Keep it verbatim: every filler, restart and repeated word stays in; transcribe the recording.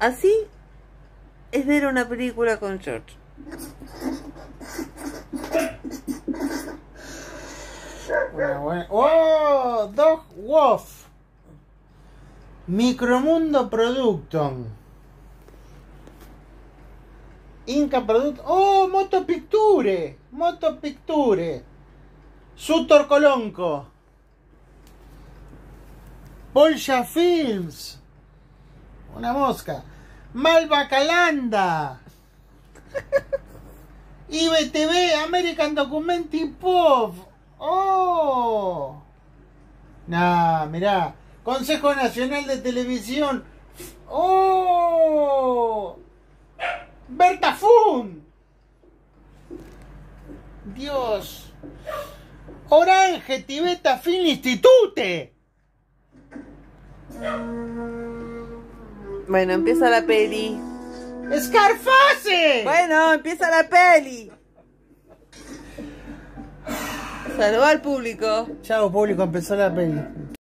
Así es ver una película con George. Una buena... ¡Oh! Dog Wolf. Micromundo Producton. Inca Product. ¡Oh! Moto Picture. Moto Picture. Sutor Colonco. Polsha Films. Una mosca. Malva Calanda. I B T V, American Documenting Pop. ¡Oh! Nah, mirá. Consejo Nacional de Televisión. ¡Oh! Berta Fun. Dios. Orange Tibeta Film Institute. Bueno, empieza la peli. ¡Scarface! Bueno, empieza la peli. Saluda al público. Chao, público, empezó la peli.